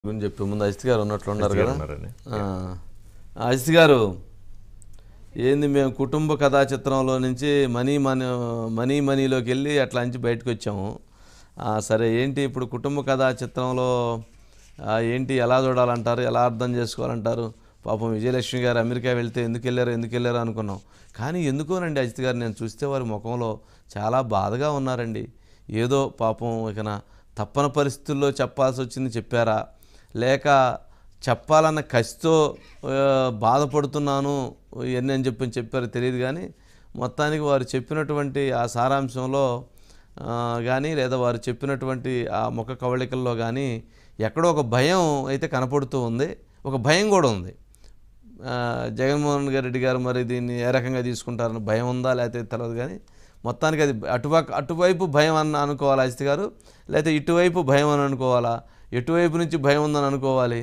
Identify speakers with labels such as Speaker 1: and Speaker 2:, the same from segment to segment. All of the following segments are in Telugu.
Speaker 1: గురించి చెప్పి ముందు అజిత్ గారు ఉన్నట్లున్నారు కదా. అజిత్ గారు ఏంది, మేము కుటుంబ కథా చిత్రంలో నుంచి మనీలోకి వెళ్ళి అట్లా నుంచి బయటకు వచ్చాము. సరే, ఏంటి ఇప్పుడు కుటుంబ కథా చిత్రంలో ఏంటి, ఎలా చూడాలంటారు, ఎలా అర్థం చేసుకోవాలంటారు? పాపం విజయలక్ష్మి గారు అమెరికా వెళ్తే ఎందుకు వెళ్ళారు అనుకున్నాం. కానీ ఎందుకోనండి అజిత్ గారు, నేను చూస్తే వారి ముఖంలో చాలా బాధగా ఉన్నారండి. ఏదో పాపం ఇకన తప్పని పరిస్థితుల్లో చెప్పాల్సి వచ్చింది చెప్పారా, లేక చెప్పాలన్న కసితో బాధపడుతున్నాను ఇవన్నీ అని చెప్పారో తెలియదు. కానీ మొత్తానికి వారు చెప్పినటువంటి ఆ సారాంశంలో కానీ, లేదా వారు చెప్పినటువంటి ఆ ముఖ కవళికల్లో కానీ ఎక్కడో ఒక భయం అయితే కనపడుతూ ఉంది, ఒక భయం కూడా ఉంది. జగన్మోహన్ రెడ్డి గారు మరి దీన్ని ఏ రకంగా తీసుకుంటారని భయం ఉందా లేకపోతే తెలియదు. కానీ మొత్తానికి అది అటువైపు భయం అనుకోవాలా అజిత్ గారు, లేకపోతే ఇటువైపు భయం అని అనుకోవాలా? ఎటువైపు నుంచి భయం ఉందని అనుకోవాలి?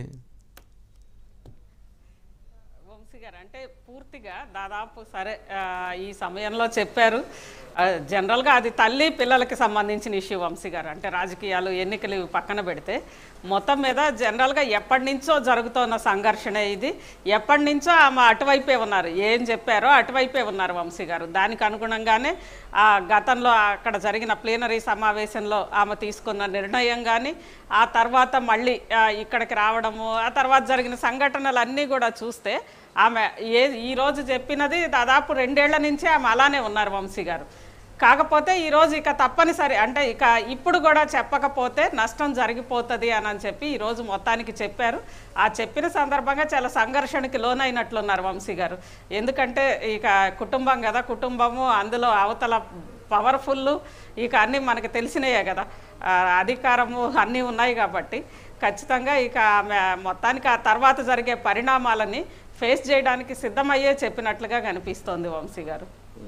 Speaker 2: వంశీ గారు అంటే పూర్తిగా దాదాపు సరే ఈ సమయంలో చెప్పారు. జనరల్గా అది తల్లి పిల్లలకి సంబంధించిన ఇష్యూ వంశీ గారు. అంటే రాజకీయాలు ఎన్నికలు పక్కన పెడితే మొత్తం మీద జనరల్గా ఎప్పటి నుంచో జరుగుతున్న సంఘర్షణ ఇది. ఎప్పటి నుంచో ఆమె అటువైపే ఉన్నారు, ఏం చెప్పారో అటువైపే ఉన్నారు వంశీ గారు. దానికి అనుగుణంగానే గతంలో అక్కడ జరిగిన ప్లీనరీ సమావేశంలో ఆమె తీసుకున్న నిర్ణయం కానీ, ఆ తర్వాత మళ్ళీ ఇక్కడికి రావడము, ఆ తర్వాత జరిగిన సంఘటనలన్నీ కూడా చూస్తే ఆమె ఈరోజు చెప్పినది దాదాపు 2 ఏళ్ల నుంచే ఆమె అలానే ఉన్నారు వంశీ గారు. కాకపోతే ఈరోజు ఇక తప్పనిసరి అంటే ఇక ఇప్పుడు కూడా చెప్పకపోతే నష్టం జరిగిపోతుంది అని చెప్పి ఈరోజు మొత్తానికి చెప్పారు. ఆ చెప్పిన సందర్భంగా చాలా సంఘర్షణకి లోనైనట్లున్నారు వంశీ గారు. ఎందుకంటే ఇక కుటుంబం కదా, కుటుంబము అందులో అవతల పవర్ఫుల్, ఇక అన్నీ మనకు తెలిసినాయే కదా, అధికారము అన్నీ ఉన్నాయి కాబట్టి ఖచ్చితంగా ఇక మొత్తానికి ఆ తర్వాత జరిగే పరిణామాలని ఫేస్ చేయడానికి సిద్ధమయ్యే చెప్పినట్లుగా కనిపిస్తోంది వంశీ గారు.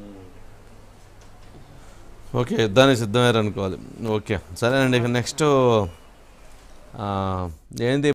Speaker 1: ఓకే, యుద్ధానికి సిద్ధమయ్యారు అనుకోవాలి. ఓకే, సరేనండి. ఇక నెక్స్ట్ ఏంది